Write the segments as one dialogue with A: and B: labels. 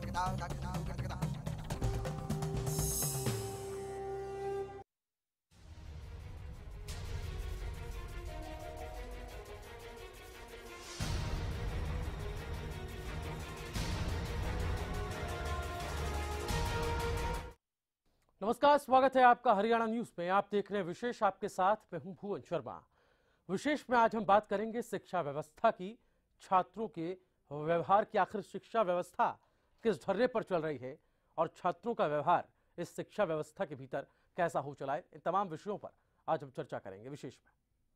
A: नमस्कार, स्वागत है आपका हरियाणा न्यूज में। आप देख रहे हैं विशेष, आपके साथ मैं हूं भुवन शर्मा। विशेष में आज हम बात करेंगे शिक्षा व्यवस्था की, छात्रों के व्यवहार की। आखिर शिक्षा व्यवस्था किस ढर्रे पर चल रही है और छात्रों का व्यवहार इस शिक्षा व्यवस्था के भीतर कैसा हो चला है, इन तमाम विषयों पर आज हम चर्चा करेंगे विशेष में।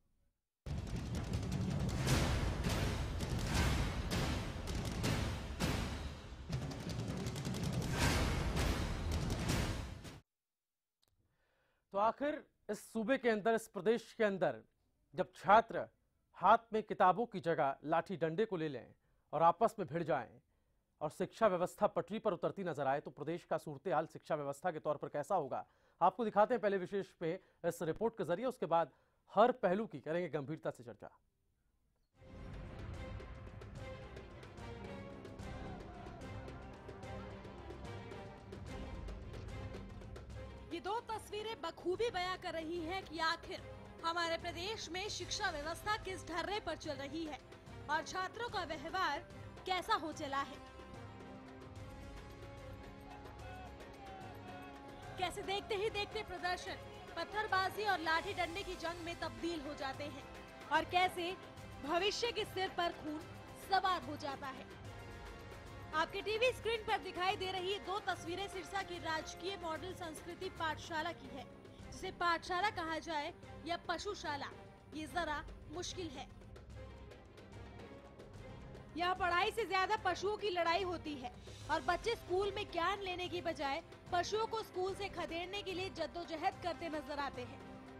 A: तो आखिर इस सूबे के अंदर, इस प्रदेश के अंदर जब छात्र हाथ में किताबों की जगह लाठी डंडे को ले लें और आपस में भिड़ जाएं और शिक्षा व्यवस्था पटरी पर उतरती नजर आए, तो प्रदेश का सूरत हाल शिक्षा व्यवस्था के तौर पर कैसा होगा, आपको दिखाते हैं पहले विशेष पे इस रिपोर्ट के जरिए। उसके बाद हर पहलू की करेंगे गंभीरता से चर्चा।
B: ये दो तस्वीरें बखूबी बयां कर रही हैं कि आखिर हमारे प्रदेश में शिक्षा व्यवस्था किस ढर्रे पर चल रही है और छात्रों का व्यवहार कैसा हो चला है। कैसे देखते ही देखते प्रदर्शन पत्थरबाजी और लाठी डंडे की जंग में तब्दील हो जाते हैं और कैसे भविष्य के सिर पर खून सवार हो जाता है। आपके टीवी स्क्रीन पर दिखाई दे रही दो तस्वीरें सिरसा की राजकीय मॉडल संस्कृति पाठशाला की है। जिसे पाठशाला कहा जाए या पशुशाला, ये जरा मुश्किल है। यहाँ पढ़ाई से ज्यादा पशुओं की लड़ाई होती है और बच्चे स्कूल में ज्ञान लेने की बजाय पशुओं को स्कूल से खदेड़ने के लिए जद्दोजहद करते नजर आते हैं।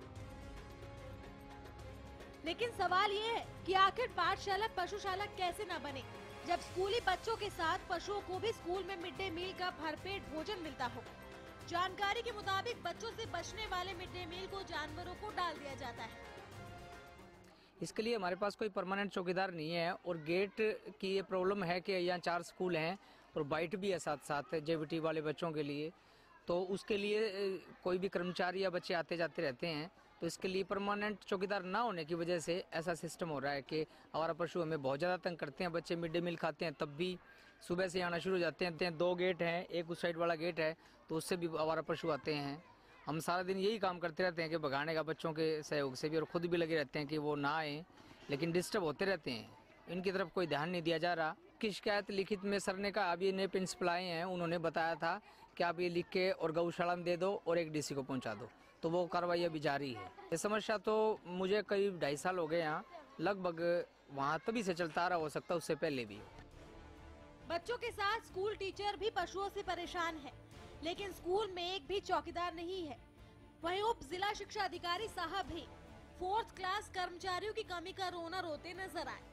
B: लेकिन सवाल ये है कि आखिर पाठशाला पशुशाला कैसे न बने, जब स्कूली बच्चों के साथ पशुओं को भी स्कूल में मिड डे मील का भरपेट भोजन मिलता हो। जानकारी के मुताबिक बच्चों से बचने वाले मिड डे मील को जानवरों को डाल दिया जाता है।
C: इसके लिए हमारे पास कोई परमानेंट चौकीदार नहीं है और गेट की ये प्रॉब्लम है कि यहाँ 4 स्कूल हैं और बाइट भी है साथ साथ जेबीटी वाले बच्चों के लिए। तो उसके लिए कोई भी कर्मचारी या बच्चे आते जाते रहते हैं, तो इसके लिए परमानेंट चौकीदार ना होने की वजह से ऐसा सिस्टम हो रहा है कि आवारा पशु हमें बहुत ज़्यादा तंग करते हैं। बच्चे मिड डे मील खाते हैं तब भी सुबह से आना शुरू हो जाते हैं। 2 गेट हैं, एक उस साइड वाला गेट है, तो उससे भी आवारा पशु आते हैं। हम सारा दिन यही काम करते रहते हैं कि भगाने का बच्चों के सहयोग से भी, और खुद भी लगे रहते हैं कि वो ना आए, लेकिन डिस्टर्ब होते रहते हैं। इनकी तरफ कोई ध्यान नहीं दिया जा रहा। की शिकायत लिखित में सर ने कहा, अब ये नए प्रिंसिपल आए हैं, उन्होंने बताया था कि आप ये लिख के और गौशाला में दे दो और एक डीसी को पहुंचा दो, तो वो कार्रवाई अभी जारी है। ये समस्या तो मुझे करीब 2.5 साल हो गए यहाँ, लगभग वहाँ तभी से चलता रहा, हो सकता उससे पहले भी।
B: बच्चों के साथ स्कूल टीचर भी पशुओं से परेशान है, लेकिन स्कूल में एक भी चौकीदार नहीं है। वहीं उप जिला शिक्षा अधिकारी साहब भी 4th क्लास कर्मचारियों की कमी का रोना रोते नजर आए।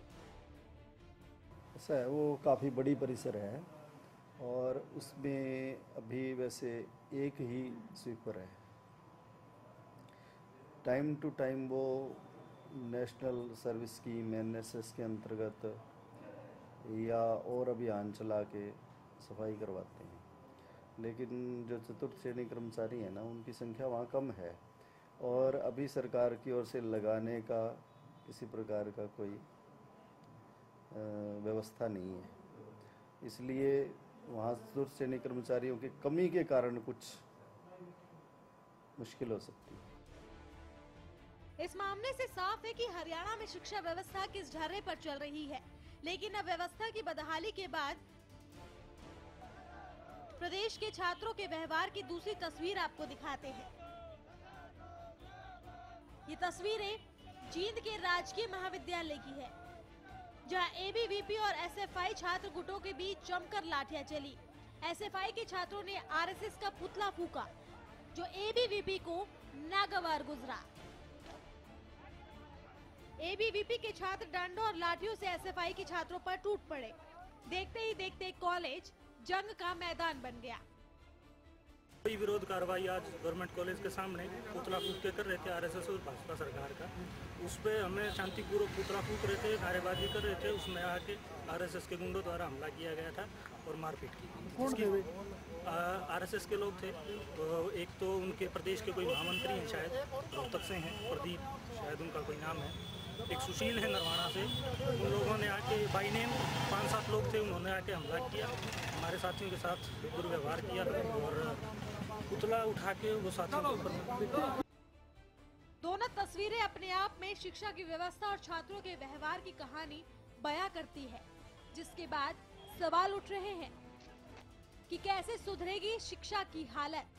D: ऐसा है, वो काफ़ी बड़ी परिसर है और उसमें अभी वैसे एक ही स्वीपर है। टाइम टू टाइम वो नेशनल सर्विस स्कीम NSS के अंतर्गत या और अभियान चला के सफाई करवाते हैं, लेकिन जो चतुर्थ श्रेणी कर्मचारी हैं ना, उनकी संख्या वहाँ कम है और अभी सरकार की ओर से लगाने का किसी प्रकार का कोई व्यवस्था नहीं है। इसलिए वहाँ चतुर्थ श्रेणी कर्मचारियों की कमी के कारण कुछ मुश्किल हो सकती है।
B: इस मामले से साफ है कि हरियाणा में शिक्षा व्यवस्था किस ढर्रे पर चल रही है, लेकिन अब व्यवस्था की बदहाली के बाद प्रदेश के छात्रों के व्यवहार की दूसरी तस्वीर आपको दिखाते हैं। ये तस्वीरें जींद के राजकीय महाविद्यालय की है, जहां ABVP और SFI छात्र गुटों के बीच जमकर लाठियां चली। SFI के छात्रों ने RSS का पुतला फूंका, जो ABVP को नागवार गुजरा। ABVP के छात्र डंडों और लाठियों से SFI के छात्रों पर टूट पड़े। देखते ही देखते कॉलेज जंग का मैदान बन गया।
E: कोई विरोध कार्रवाई आज गवर्नमेंट कॉलेज के सामने पुतला फूंक के कर रहे थे आरएसएस और भाजपा सरकार का, उस पर हमें शांतिपूर्वक पुतला फूंक रहे थे, नारेबाजी कर रहे थे, उसमें आके आरएसएस के गुंडों द्वारा हमला किया गया था और मारपीट की। आरएसएस के लोग थे, तो एक तो उनके प्रदेश के कोई महामंत्री हैं, शायद रोहतक से हैं, प्रदीप शायद उनका कोई नाम है, एक सुशील है नरवाना से। उन लोगों ने आके बाई नेम 5-7 लोग थे, उन्होंने आके हमला किया, हमारे साथियों के साथ दुर्व्यवहार किया और पुतला उठा के वो साथियों के ऊपर।
B: दोनों तस्वीरें अपने आप में शिक्षा की व्यवस्था और छात्रों के व्यवहार की कहानी बयां करती है, जिसके बाद सवाल उठ रहे हैं कि कैसे सुधरेगी शिक्षा की हालत।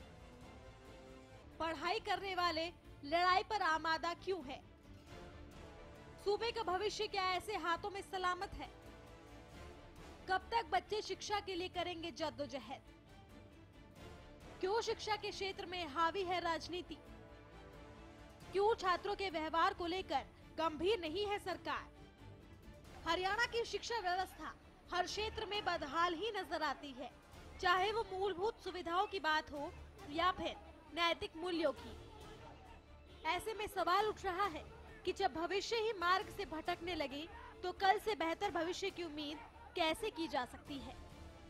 B: पढ़ाई करने वाले लड़ाई पर आमादा क्यों है? सूबे का भविष्य क्या ऐसे हाथों में सलामत है? कब तक बच्चे शिक्षा के लिए करेंगे जद्दोजहद? क्यों शिक्षा के क्षेत्र में हावी है राजनीति? क्यों छात्रों के व्यवहार को लेकर गंभीर नहीं है सरकार? हरियाणा की शिक्षा व्यवस्था हर क्षेत्र में बदहाल ही नजर आती है, चाहे वो मूलभूत सुविधाओं की बात हो या फिर नैतिक मूल्यों की। ऐसे में सवाल उठ रहा है कि जब भविष्य ही मार्ग से भटकने लगे तो कल से बेहतर भविष्य की उम्मीद कैसे की जा सकती है?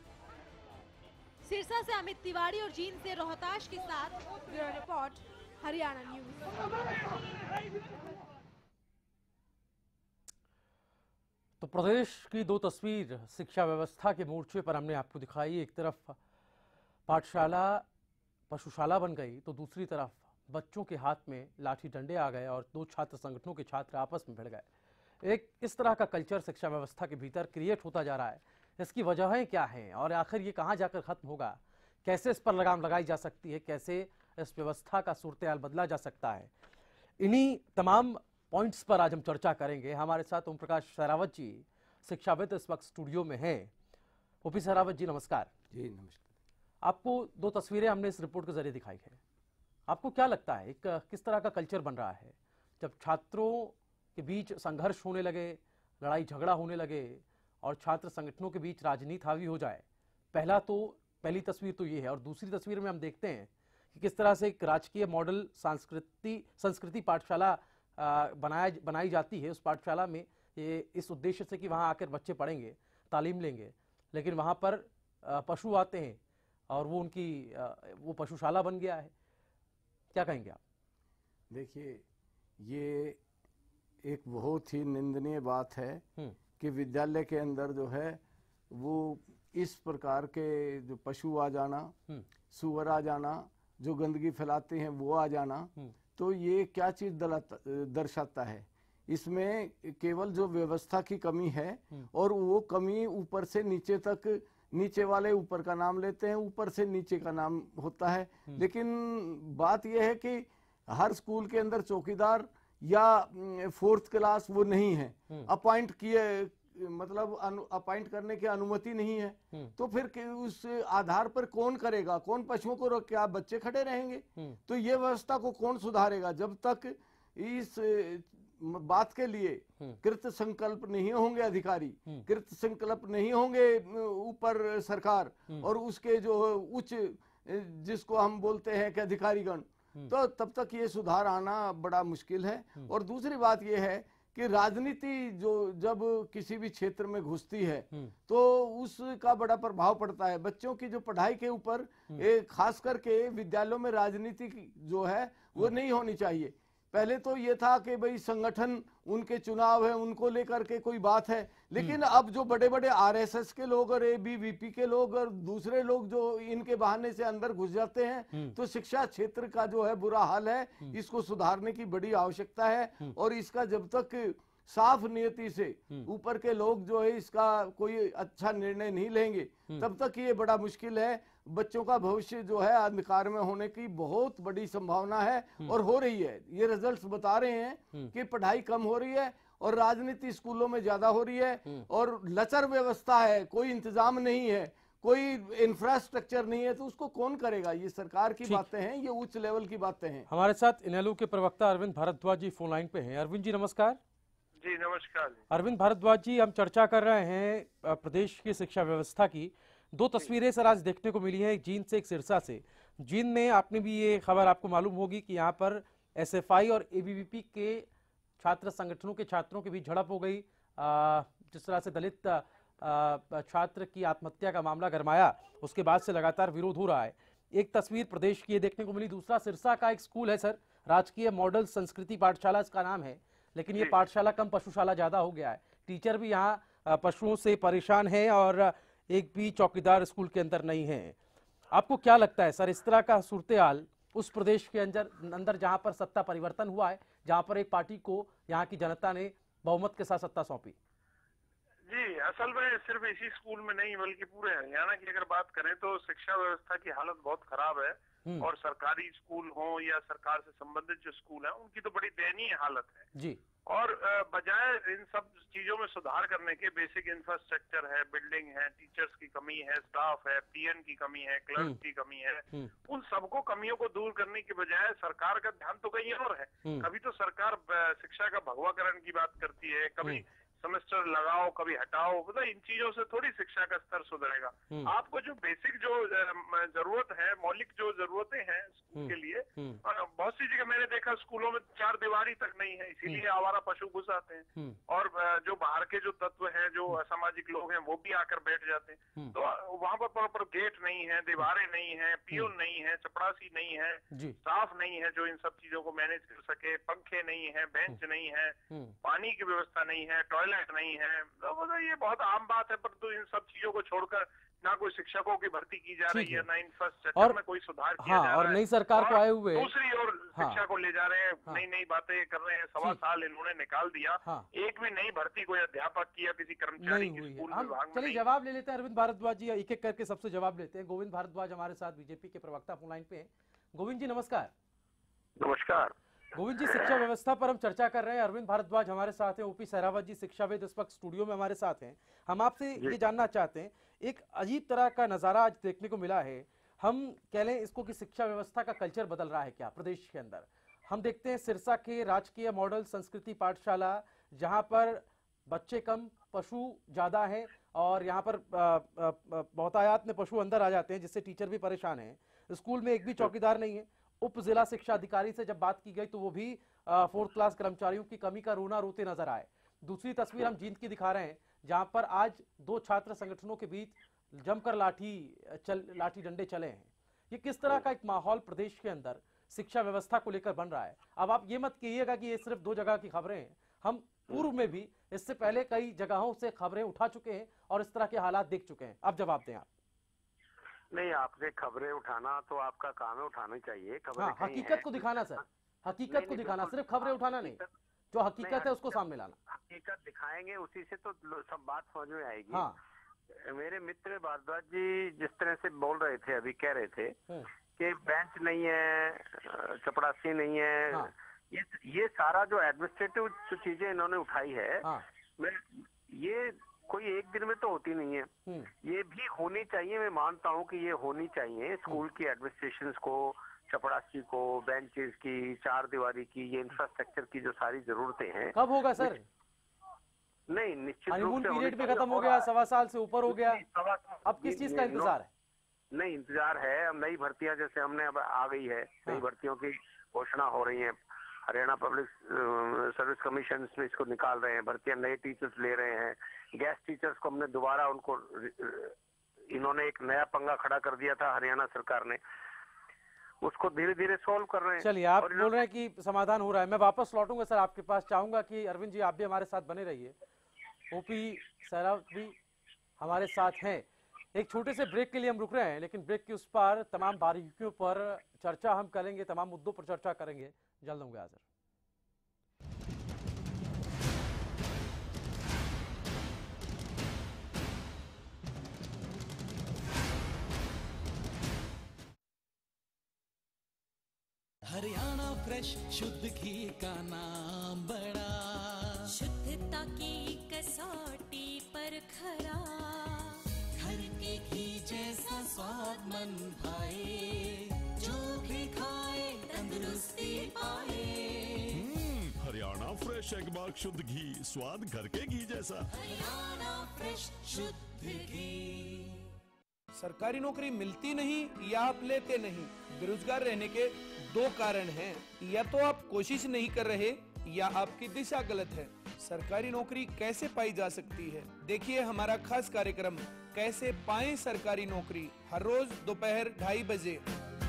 B: सिरसा से अमित तिवारी और जींद से रोहताश के साथ ब्यूरो रिपोर्ट, हरियाणा न्यूज।
A: तो प्रदेश की दो तस्वीर शिक्षा व्यवस्था के मोर्चे पर हमने आपको दिखाई। एक तरफ पाठशाला पशुशाला बन गई तो दूसरी तरफ बच्चों के हाथ में लाठी डंडे आ गए और दो छात्र संगठनों के छात्र आपस में भिड़ गए। एक इस तरह का कल्चर शिक्षा व्यवस्था के भीतर क्रिएट होता जा रहा है। इसकी वजहें क्या हैं और आखिर ये कहाँ जाकर खत्म होगा? कैसे इस पर लगाम लगाई जा सकती है? कैसे इस व्यवस्था का सूरत-ए-हाल बदला जा सकता है? इन्हीं तमाम पॉइंट्स पर आज हम चर्चा करेंगे। हमारे साथ ओम प्रकाश सहरावत जी शिक्षाविद इस वक्त स्टूडियो में हैं। ओपी सहरावत जी नमस्कार।
F: जी नमस्कार।
A: आपको दो तस्वीरें हमने इस रिपोर्ट के जरिए दिखाई है। आपको क्या लगता है एक किस तरह का कल्चर बन रहा है जब छात्रों के बीच संघर्ष होने लगे, लड़ाई झगड़ा होने लगे और छात्र संगठनों के बीच राजनीति हावी हो जाए? पहली तस्वीर तो ये है और दूसरी तस्वीर में हम देखते हैं कि किस तरह से एक राजकीय मॉडल संस्कृति पाठशाला बनाई जाती है। उस पाठशाला में ये इस उद्देश्य से कि वहाँ आकर बच्चे पढ़ेंगे, तालीम लेंगे, लेकिन वहाँ पर पशु आते हैं और वो पशुशाला बन गया है। क्या कहेंगे आप?
F: देखिए, ये एक बहुत ही निंदनीय बात है कि विद्यालय के अंदर जो है वो इस प्रकार के जो पशु आ जाना, सुअर आ जाना, जो गंदगी फैलाते हैं वो आ जाना, तो ये क्या चीज दर्शाता है? इसमें केवल जो व्यवस्था की कमी है और वो कमी ऊपर से नीचे तक, नीचे वाले ऊपर का नाम लेते हैं, ऊपर से नीचे का नाम होता है। लेकिन बात यह है कि हर स्कूल के अंदर चौकीदार या 4th क्लास वो नहीं है, अपॉइंट किए, मतलब अपॉइंट करने की अनुमति नहीं है। तो फिर उस आधार पर कौन करेगा? कौन पशुओं को रोक के आप बच्चे खड़े रहेंगे? तो ये व्यवस्था को कौन सुधारेगा जब तक इस बात के लिए कृत संकल्प नहीं होंगे अधिकारी, कृत संकल्प नहीं होंगे ऊपर सरकार और उसके जो उच्च जिसको हम बोलते हैं कि अधिकारीगण, तो तब तक ये सुधार आना बड़ा मुश्किल है। और दूसरी बात ये है कि राजनीति जो जब किसी भी क्षेत्र में घुसती है तो उसका बड़ा प्रभाव पड़ता है बच्चों की जो पढ़ाई के ऊपर। खास करके विद्यालयों में राजनीति जो है वो नहीं होनी चाहिए। पहले तो ये था कि भाई संगठन, उनके चुनाव है, उनको लेकर के कोई बात है, लेकिन अब जो बड़े बड़े आरएसएस के लोग और एबीवीपी के लोग और दूसरे लोग जो इनके बहाने से अंदर घुस जाते हैं, तो शिक्षा क्षेत्र का जो है बुरा हाल है। इसको सुधारने की बड़ी आवश्यकता है और इसका जब तक साफ नियति से ऊपर के लोग जो है इसका कोई अच्छा निर्णय नहीं लेंगे तब तक ये बड़ा मुश्किल है। बच्चों का भविष्य जो है अंधकार में होने की बहुत बड़ी संभावना है और हो रही है। ये रिजल्ट्स बता रहे हैं कि पढ़ाई कम हो रही है और राजनीति स्कूलों में ज्यादा हो रही है और लचर व्यवस्था है, कोई इंतजाम नहीं है, कोई इंफ्रास्ट्रक्चर नहीं है, तो उसको कौन करेगा? ये सरकार की बातें हैं, ये उच्च लेवल की बातें हैं।
A: हमारे साथ इनेलो के प्रवक्ता अरविंद भारद्वाज जी फोन लाइन पे हैं। अरविंद जी नमस्कार।
G: जी नमस्कार।
A: अरविंद भारद्वाज जी, हम चर्चा कर रहे हैं प्रदेश की शिक्षा व्यवस्था की, दो तस्वीरें सर आज देखने को मिली है, एक जींद से एक सिरसा से। जींद में आपने भी ये खबर आपको मालूम होगी कि यहाँ पर एसएफआई और एबीवीपी के छात्र संगठनों के छात्रों के बीच झड़प हो गई। जिस तरह से दलित छात्र की आत्महत्या का मामला गरमाया, उसके बाद से लगातार विरोध हो रहा है। एक तस्वीर प्रदेश की ये देखने को मिली, दूसरा सिरसा का एक स्कूल है सर, राजकीय मॉडल संस्कृति पाठशाला इसका नाम है, लेकिन ये पाठशाला कम पशुशाला ज्यादा हो गया है। टीचर भी यहाँ पशुओं से परेशान है और एक भी चौकीदार स्कूल के अंदर नहीं है। आपको क्या लगता है सर, इस तरह का सूरत-ए-हाल उस प्रदेश के अंदर जहां पर सत्ता परिवर्तन हुआ है, जहां पर एक पार्टी को यहाँ की जनता ने बहुमत के साथ सत्ता सौंपी?
G: जी, असल में सिर्फ इसी स्कूल में नहीं बल्कि पूरे हरियाणा की अगर बात करें तो शिक्षा व्यवस्था की हालत बहुत खराब है। और सरकारी स्कूल हो या सरकार से संबंधित जो स्कूल हैं उनकी तो बड़ी दयनीय हालत है
A: जी।
G: और बजाय इन सब चीजों में सुधार करने के, बेसिक इंफ्रास्ट्रक्चर है, बिल्डिंग है, टीचर्स की कमी है, स्टाफ है, पीएन की कमी है, क्लर्क की कमी है, उन सबको कमियों को दूर करने के बजाय सरकार का ध्यान तो कहीं और है। कभी तो सरकार शिक्षा का भगवाकरण की बात करती है, कभी सेमेस्टर लगाओ कभी हटाओ, मतलब इन चीजों से थोड़ी शिक्षा का स्तर सुधरेगा। आपको जो बेसिक जो जरूरत है, मौलिक जो जरूरतें हैं स्कूल के लिए, बहुत सी जगह मैंने देखा स्कूलों में 4 दीवारी तक नहीं है, इसीलिए आवारा पशु घुस आते हैं और जो बाहर के जो तत्व हैं, जो असामाजिक लोग हैं, वो भी आकर बैठ जाते हैं। तो वहाँ पर प्रॉपर गेट नहीं है, दीवारें नहीं है, पियून नहीं है, चपरासी नहीं है, स्टाफ नहीं है जो इन सब चीजों को मैनेज कर सके, पंखे नहीं है, बेंच नहीं है, पानी की व्यवस्था नहीं है, टॉयलेट नहीं है। तो मतलब ये बहुत आम बात है, परंतु इन सब चीजों को छोड़कर ना कोई शिक्षकों की भर्ती की जा रही है, ना इंफ्रास्ट्रक्चर में कोई सुधार किया जा रहा है।
A: और नई सरकार को आए हुए
G: दूसरी ओर शिक्षा को ले जा रहे हैं, नई नई बातें कर रहे हैं। 1.25 साल इन्होंने निकाल दिया, एक भी नई भर्ती कोई अध्यापक की या किसी कर्मचारी की स्कूल विभाग में।
A: चलिए जवाब ले लेते हैं अरविंद भारद्वाज जी, एक एक करके सबसे जवाब लेते हैं। गोविंद भारद्वाज हमारे साथ बीजेपी के प्रवक्ता फोन लाइन पे हैं। गोविंद जी नमस्कार।
G: नमस्कार
A: गोविंद जी, शिक्षा व्यवस्था पर हम चर्चा कर रहे हैं। अरविंद भारद्वाज हमारे साथ हैं, ओपी सहरावत जी शिक्षाविद इस वक्त स्टूडियो में हमारे साथ हैं। हम आपसे ये जानना चाहते हैं, एक अजीब तरह का नजारा आज देखने को मिला है, हम कह लें इसको कि शिक्षा व्यवस्था का कल्चर बदल रहा है क्या प्रदेश के अंदर? हम देखते हैं सिरसा के राजकीय मॉडल संस्कृति पाठशाला, जहां पर बच्चे कम पशु ज्यादा हैं और यहाँ पर बहुतायत में पशु अंदर आ जाते हैं, जिससे टीचर भी परेशान हैं। स्कूल में एक भी चौकीदार नहीं है। उप जिला शिक्षा अधिकारी से जब बात की गई तो वो भी 4th क्लास कर्मचारियों की कमी का रोना रोते नजर आए। दूसरी तस्वीर हम जींद की दिखा रहे हैं, जहां पर आज 2 छात्र संगठनों के बीच जमकर लाठी डंडे चले हैं। ये किस तरह का एक माहौल प्रदेश के अंदर शिक्षा व्यवस्था को लेकर बन रहा है? अब आप ये मत कहिएगा कि ये सिर्फ 2 जगह की खबरें हैं, हम पूर्व में भी इससे पहले कई जगहों से खबरें उठा चुके हैं और इस तरह के हालात देख चुके हैं। अब जवाब दें आप।
H: नहीं, आपने खबरें उठाना तो आपका काम है, उठाना चाहिए खबरें।
A: हाँ, हकीकत को दिखाना सर, हकीकत को दिखाना, सिर्फ खबरें उठाना नहीं, जो हकीकत है उसको सामने लाना।
H: हकीकत दिखाएंगे, उसी से तो सब बात समझ में आएगी।
A: हाँ।
H: मेरे मित्र भारद्वाज जी जिस तरह से बोल रहे थे, अभी कह रहे थे कि बेंच नहीं है, चपरासी नहीं है, हाँ। ये सारा जो एडमिनिस्ट्रेटिव जो चीजें इन्होंने उठाई है, हाँ। ये कोई एक दिन में तो होती नहीं है, ये भी होनी चाहिए। मैं मानता हूँ कि ये होनी चाहिए। स्कूल की एडमिनिस्ट्रेशन को, चपरासी को, बेंचेस की, 4 दीवारी की, ये इंफ्रास्ट्रक्चर की जो सारी जरूरतें हैं।
A: कब होगा सर?
H: नहीं, निश्चित
A: हनीमून पीरियड भी खत्म हो गया, 1.25 साल से ऊपर हो गया, अब किस चीज का इंतजार है?
H: नहीं, इंतजार है। अब नई भर्तियां जैसे हमने अब आ गई है, नई भर्तियों की घोषणा हो रही है। हरियाणा पब्लिक सर्विस कमीशन में इसको निकाल रहे हैं, भर्तियां नए टीचर्स ले रहे हैं। गेस्ट टीचर्स को हमने दोबारा उनको, इन्होंने एक नया पंगा खड़ा कर दिया था हरियाणा सरकार ने, उसको धीरे धीरे सोल्व कर रहे हैं।
A: चलिए, आप बोल रहे हैं कि समाधान हो रहा है। मैं वापस लौटूंगा सर आपके पास, चाहूंगा कि अरविंद जी आप भी हमारे साथ बने रहिए। ओपी सहरावत भी हमारे साथ हैं। एक छोटे से ब्रेक के लिए हम रुक रहे हैं, लेकिन ब्रेक के उस पार तमाम बारीकियों पर चर्चा हम करेंगे, तमाम मुद्दों पर चर्चा करेंगे। जल्द होंगे हाजिर।
I: हरियाणा फ्रेश शुद्ध घी का नाम बड़ा,
J: शुद्धता की कसौटी पर खरा,
I: घर के घी जैसा स्वाद मन भाए, जो भी खाए तंदुरुस्ती पाए।
K: हरियाणा फ्रेश एगबाग शुद्ध घी, स्वाद घर के घी जैसा।
I: हरियाणा फ्रेश शुद्ध घी।
L: सरकारी नौकरी मिलती नहीं या आप लेते नहीं। बेरोजगार रहने के दो कारण हैं, या तो आप कोशिश नहीं कर रहे या आपकी दिशा गलत है। सरकारी नौकरी कैसे पाई जा सकती है, देखिए हमारा खास कार्यक्रम कैसे पाएं सरकारी नौकरी, हर रोज दोपहर 2:30 बजे।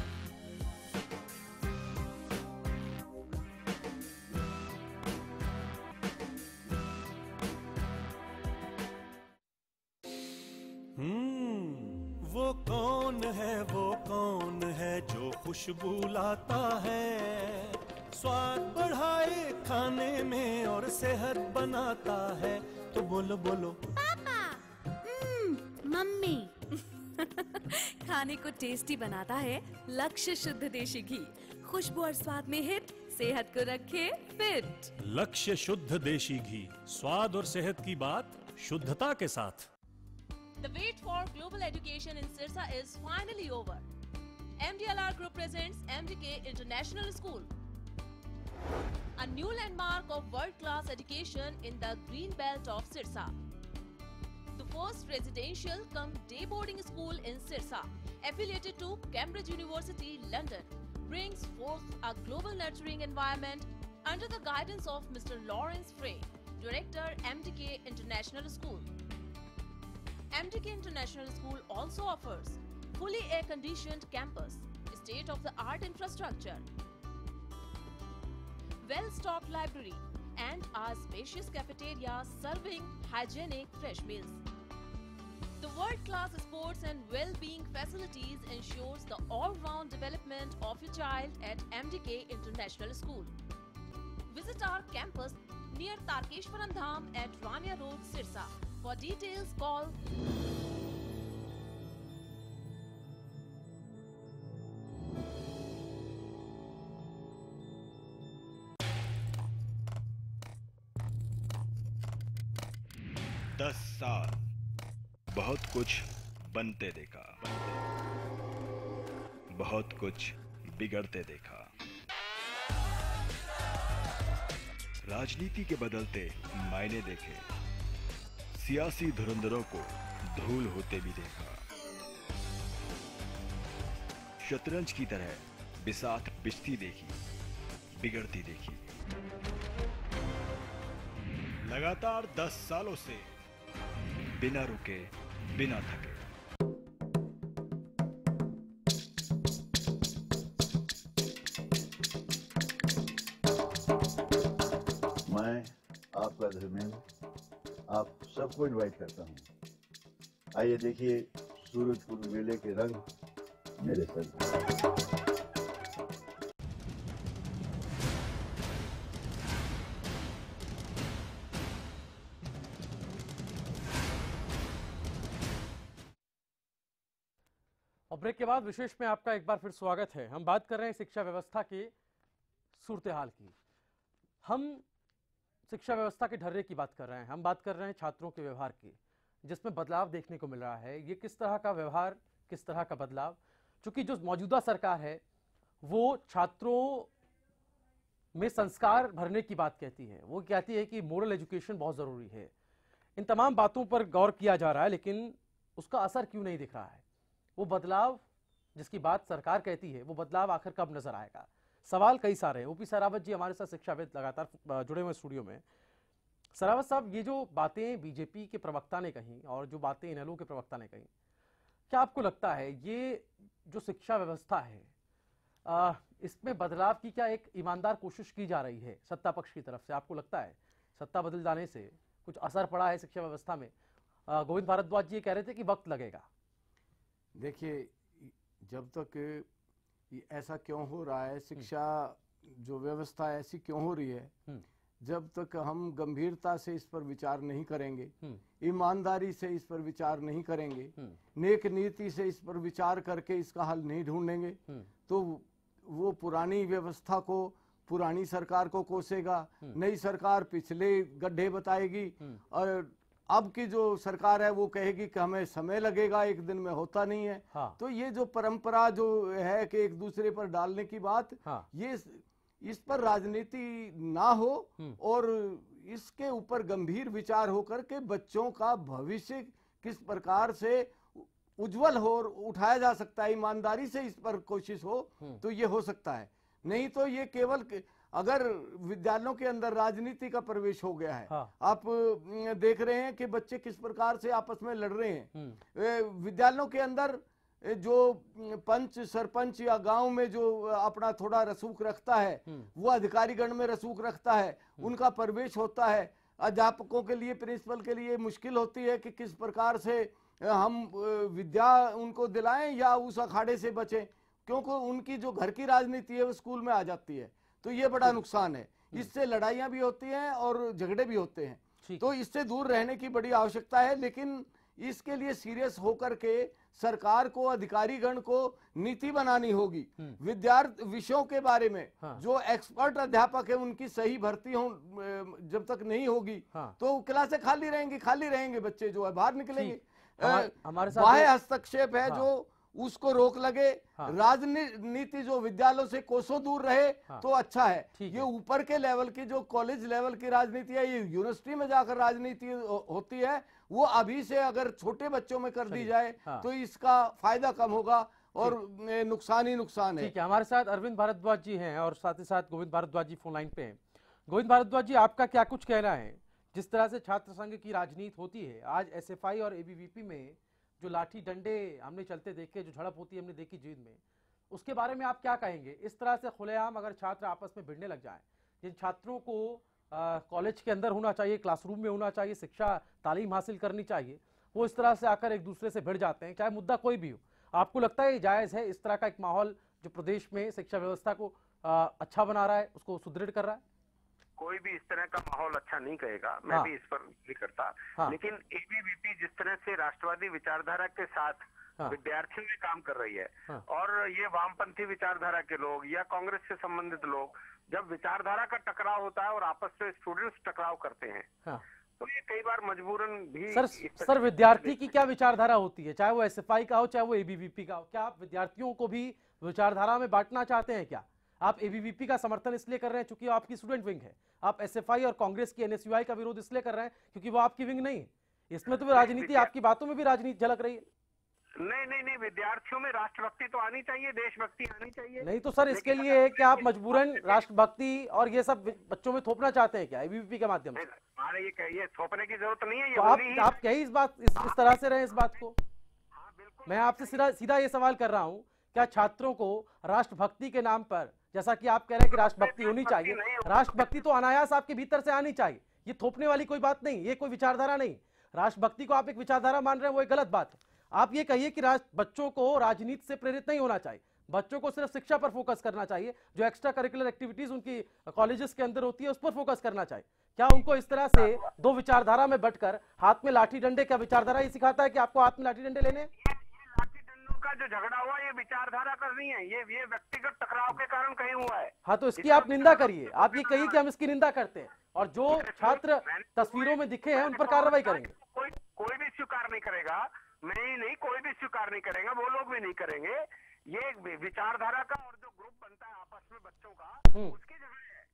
M: वो कौन है जो खुशबू लाता है, स्वाद बढ़ाए खाने में और सेहत बनाता है। तो बोलो बोलो
J: पापा। मम्मी। खाने को टेस्टी बनाता है लक्ष्य शुद्ध देशी घी, खुशबू और स्वाद में हिट, सेहत को रखे फिट।
N: लक्ष्य शुद्ध देशी घी, स्वाद और सेहत की बात शुद्धता के साथ।
O: The wait for global education in Sirsa is finally over. MDLR Group presents MDK International School, a new landmark of world-class education in the green belt of Sirsa. The first residential cum day boarding school in Sirsa, affiliated to Cambridge University, London, brings forth a global nurturing environment under the guidance of Mr. Lawrence Frey, Director, MDK International School. MDK International School also offers fully air-conditioned campus, state-of-the-art infrastructure, well-stocked library, and a spacious cafeteria serving hygienic fresh meals. The world-class sports and well-being facilities ensures the all-round development of your child at MDK International School. Visit our campus near Tarkeshwaram Dham at Rania Road, Sirsa. For details, call
P: 10 साल बहुत कुछ बनते देखा, बहुत कुछ बिगड़ते देखा। राजनीति के बदलते मायने देखे, सियासी धुरंधरों को धूल होते भी देखा। शतरंज की तरह बिसात बिछती देखी, बिगड़ती देखी। लगातार 10 सालों से बिना रुके, बिना थके।
Q: मैं आपका धर्मेंद्र आप सबको इनवाइट करता हूँ। आइए देखिए सूरजकुंड मेले के रंग मेरे संग।
A: और ब्रेक के बाद विशेष में आपका एक बार फिर स्वागत है। हम बात कर रहे हैं शिक्षा व्यवस्था के सूरत-ए-हाल की। हम शिक्षा व्यवस्था के ढर्रे की बात कर रहे हैं। हम बात कर रहे हैं छात्रों के व्यवहार की, जिसमें बदलाव देखने को मिल रहा है। ये किस तरह का व्यवहार, किस तरह का बदलाव, चूंकि जो मौजूदा सरकार है वो छात्रों में संस्कार भरने की बात कहती है। वो कहती है कि मोरल एजुकेशन बहुत ज़रूरी है। इन तमाम बातों पर गौर किया जा रहा है, लेकिन उसका असर क्यों नहीं दिख रहा है? वो बदलाव जिसकी बात सरकार कहती है, वो बदलाव आखिर कब नजर आएगा? सवाल कई सारे हैं। ओपी सरावत जी हमारे साथ शिक्षाविद लगातार जुड़े हुए स्टूडियो में। सरावत साहब, ये जो बातें बीजेपी के प्रवक्ता ने कही और जो बातें इनेलो के प्रवक्ता ने कही, क्या आपको लगता है ये जो शिक्षा व्यवस्था है इसमें बदलाव की क्या एक ईमानदार कोशिश की जा रही है सत्ता पक्ष की तरफ से? आपको लगता है सत्ता बदल जाने से कुछ असर पड़ा है शिक्षा व्यवस्था में? गोविंद भारद्वाज जी ये कह रहे थे कि वक्त लगेगा।
F: देखिए, जब तक ऐसा क्यों हो रहा है, शिक्षा जो व्यवस्था ऐसी क्यों हो रही है, जब तक हम गंभीरता से इस पर विचार नहीं करेंगे, ईमानदारी से इस पर विचार नहीं करेंगे, नेक नीति से इस पर विचार करके इसका हल नहीं ढूंढेंगे, तो वो पुरानी व्यवस्था को, पुरानी सरकार को कोसेगा, नई सरकार पिछले गड्ढे बताएगी, और अब की जो सरकार है वो कहेगी कि हमें समय लगेगा, एक दिन में होता नहीं है। हाँ। तो ये जो परंपरा जो है कि एक दूसरे पर डालने की बात, हाँ। ये इस पर राजनीति ना हो और इसके ऊपर गंभीर विचार होकर के बच्चों का भविष्य किस प्रकार से उज्जवल हो, उठाया जा सकता है, ईमानदारी से इस पर कोशिश हो तो ये हो सकता है। नहीं तो ये केवल अगर विद्यालयों के अंदर राजनीति का प्रवेश हो गया है, आप देख रहे हैं कि बच्चे किस प्रकार से आपस में लड़ रहे हैं। विद्यालयों के अंदर जो पंच सरपंच या गांव में जो अपना थोड़ा रसूख रखता है, वो अधिकारीगण में रसूख रखता है, उनका प्रवेश होता है। अध्यापकों के लिए, प्रिंसिपल के लिए मुश्किल होती है कि किस प्रकार से हम विद्या उनको दिलाएं या उस अखाड़े से बचें, क्योंकि उनकी जो घर की राजनीति है वो स्कूल में आ जाती है। तो ये बड़ा नुकसान है, इससे लड़ाइयां भी होती हैं और झगड़े भी होते हैं। तो इससे दूर रहने की बड़ी आवश्यकता है, लेकिन इसके लिए सीरियस होकर के सरकार को, अधिकारीगण को नीति बनानी होगी। विद्यार्थी विषयों के बारे में जो एक्सपर्ट अध्यापक है उनकी सही भर्ती हो जब तक नहीं होगी तो क्लासें खाली रहेंगे, बच्चे जो है बाहर निकलेंगे।
A: हमारे साथ
F: बाह्य हस्तक्षेप है जो उसको रोक लगे। राजनीति जो विद्यालयों से कोसों दूर रहे तो अच्छा है। ये ऊपर के लेवल की जो कॉलेज लेवल की राजनीति है, ये यूनिवर्सिटी में जाकर राजनीति होती है, वो अभी से अगर छोटे बच्चों में कर दी जाए तो इसका फायदा कम होगा और नुकसान ही नुकसान है।
A: ठीक है, हमारे साथ अरविंद भारद्वाज जी हैं और साथ ही साथ गोविंद भारद्वाज जी फोन लाइन पे हैं। गोविंद भारद्वाज जी, आपका क्या कुछ कहना है? जिस तरह से छात्र संघ की राजनीति होती है, आज एसएफआई और एबीवीपी में जो लाठी डंडे हमने चलते देखे, जो झड़प होती है हमने देखी जींद में, उसके बारे में आप क्या कहेंगे? इस तरह से खुलेआम अगर छात्र आपस में भिड़ने लग जाएं, जिन छात्रों को कॉलेज के अंदर होना चाहिए, क्लासरूम में होना चाहिए, शिक्षा तालीम हासिल करनी चाहिए, वो इस तरह से आकर एक दूसरे से भिड़ जाते हैं, चाहे मुद्दा कोई भी हो, आपको लगता है ये जायज़ है? इस तरह का एक माहौल जो प्रदेश में शिक्षा व्यवस्था को अच्छा बना रहा है, उसको सुदृढ़ कर रहा है?
H: कोई भी इस तरह का माहौल अच्छा नहीं कहेगा, मैं भी इस पर नहीं करता। लेकिन एबीवीपी जिस तरह से राष्ट्रवादी विचारधारा के साथ विद्यार्थियों में काम कर रही है और ये वामपंथी विचारधारा के लोग या कांग्रेस से संबंधित लोग, जब विचारधारा का टकराव होता है और आपस में स्टूडेंट्स टकराव करते हैं तो ये कई बार मजबूरन भी।
A: सर विद्यार्थी की क्या विचारधारा होती है, चाहे वो एसएफआई का हो चाहे वो एबीवीपी का हो? क्या आप विद्यार्थियों को भी विचारधारा में बांटना चाहते हैं क्या? आप एबीवीपी का समर्थन इसलिए कर रहे हैं क्योंकि आपकी स्टूडेंट विंग है, आप एसएफआई और कांग्रेस की एनएसयूआई का विरोध इसलिए कर रहे हैं क्योंकि वो आपकी विंग नहीं है? इसमें तो राजनीति, आपकी बातों में भी राजनीति झलक रही है।
H: नहीं, विद्यार्थियों में राष्ट्रभक्ति तो आनी चाहिए, देशभक्ति आनी चाहिए।
A: नहीं तो सर इसके लिए है कि आप मजबूरन राष्ट्रभक्ति और ये सब बच्चों में थोपना चाहते हैं क्या एबीवीपी के माध्यम से?
H: हमारे ये थोपने की जरूरत नहीं है।
A: तो आप कहीं इस तरह से रहे इस बात को। मैं आपसे सीधा ये सवाल कर रहा हूँ, क्या छात्रों को राष्ट्रभक्ति के नाम पर, जैसा कि आप कह रहे हैं कि राष्ट्रभक्ति होनी चाहिए, राष्ट्रभक्ति तो अनायास आपके भीतर से आनी चाहिए, ये थोपने वाली कोई बात नहीं, ये कोई विचारधारा नहीं। राष्ट्रभक्ति को आप एक विचारधारा मान रहे हैं, वो एक गलत बात है। आप ये कहिए कि बच्चों को राजनीति से प्रेरित नहीं होना चाहिए, बच्चों को सिर्फ शिक्षा पर फोकस करना चाहिए, जो एक्स्ट्रा करिकुलर एक्टिविटीज उनकी कॉलेजेस के अंदर होती है उस पर फोकस करना चाहिए। क्या उनको इस तरह से दो विचारधारा में बटकर हाथ में लाठी डंडे, क्या विचारधारा ये सिखाता है कि आपको हाथ में लाठी डंडे लेने?
H: लाठी डंडों का जो झगड़ा हुआ ये विचारधारा का नहीं है, ये व्यक्तिगत टकराव के कारण कहीं हुआ है।
A: हाँ, तो इसकी आप निंदा करिए, आप ये कहिए कि हम इसकी निंदा करते हैं और जो छात्र तस्वीरों में दिखे हैं उन पर कार्रवाई करेंगे।
H: कोई भी स्वीकार नहीं करेगा, मैं ही नहीं, कोई भी स्वीकार नहीं करेगा, वो लोग भी नहीं करेंगे। ये विचारधारा का और जो ग्रुप बनता है आपस में बच्चों का, उसकी जगह है।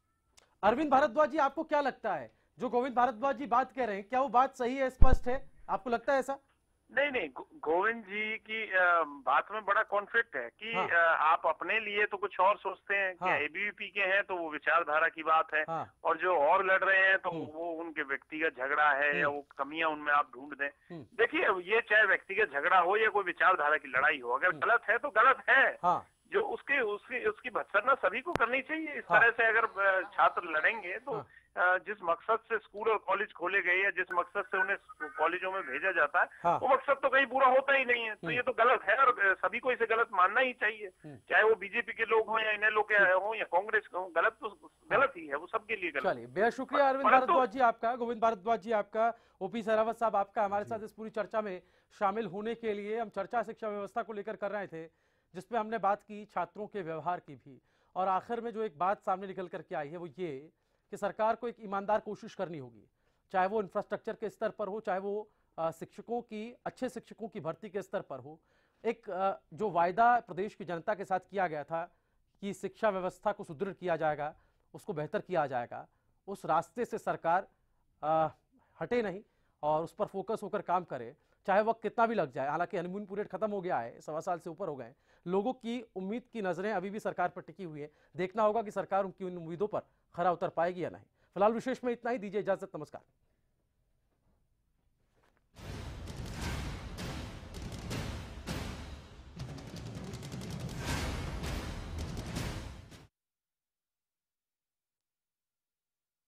A: अरविंद भारद्वाज जी, आपको क्या लगता है जो गोविंद भारद्वाज जी बात कह रहे हैं, क्या वो बात सही है, स्पष्ट है? आपको लगता है ऐसा?
G: नहीं, गोविंद जी की बात में बड़ा कॉन्फ्लिक्ट है कि आप अपने लिए तो कुछ और सोचते हैं कि एबीवीपी के हैं तो वो विचारधारा की बात है और जो और लड़ रहे हैं तो वो उनके व्यक्तिगत झगड़ा है या वो कमियां उनमें आप ढूंढ दें। देखिए, ये चाहे व्यक्तिगत झगड़ा हो या कोई विचारधारा की लड़ाई हो, अगर गलत है तो गलत है। जो उसकी भत्सना सभी को करनी चाहिए। इस तरह से अगर छात्र लड़ेंगे तो जिस मकसद से स्कूल और कॉलेज खोले गए या जिस मकसद से उन्हें कॉलेजों में भेजा जाता है वो मकसद तो कहीं पूरा होता ही नहीं है। तो ये तो गलत है और सभी को इसे गलत मानना ही चाहिए, चाहे वो बीजेपी के लोग हों या इन्हें लोग हों या कांग्रेस के हों। गलत तो गलत ही है, वो सबके लिए गलत।
A: चलिए, बेहद शुक्रिया अरविंद भारद्वाज जी आपका, गोविंद भारद्वाज जी आपका, ओपी सहरावत साहब आपका हमारे साथ इस पूरी चर्चा में शामिल होने के लिए। हम चर्चा शिक्षा व्यवस्था को लेकर कर रहे थे, जिसपे हमने बात की छात्रों के व्यवहार की भी, और आखिर में जो एक बात सामने निकल करके आई है वो ये कि सरकार को एक ईमानदार कोशिश करनी होगी, चाहे वो इंफ्रास्ट्रक्चर के स्तर पर हो, चाहे वो शिक्षकों की, अच्छे शिक्षकों की भर्ती के स्तर पर हो। एक जो वायदा प्रदेश की जनता के साथ किया गया था कि शिक्षा व्यवस्था को सुदृढ़ किया जाएगा, उसको बेहतर किया जाएगा, उस रास्ते से सरकार हटे नहीं और उस पर फोकस होकर काम करे। चाहे वक्त कितना भी लग जाए। हालांकि हनीमून पीरियड खत्म हो गया है, 1.25 साल से ऊपर हो गए हैं। लोगों की उम्मीद की नजरें अभी भी सरकार पर टिकी हुई है। देखना होगा कि सरकार उनकी उन उम्मीदों पर खरा उतर पाएगी या नहीं। फिलहाल विशेष में इतना ही, दीजिए इजाजत, नमस्कार।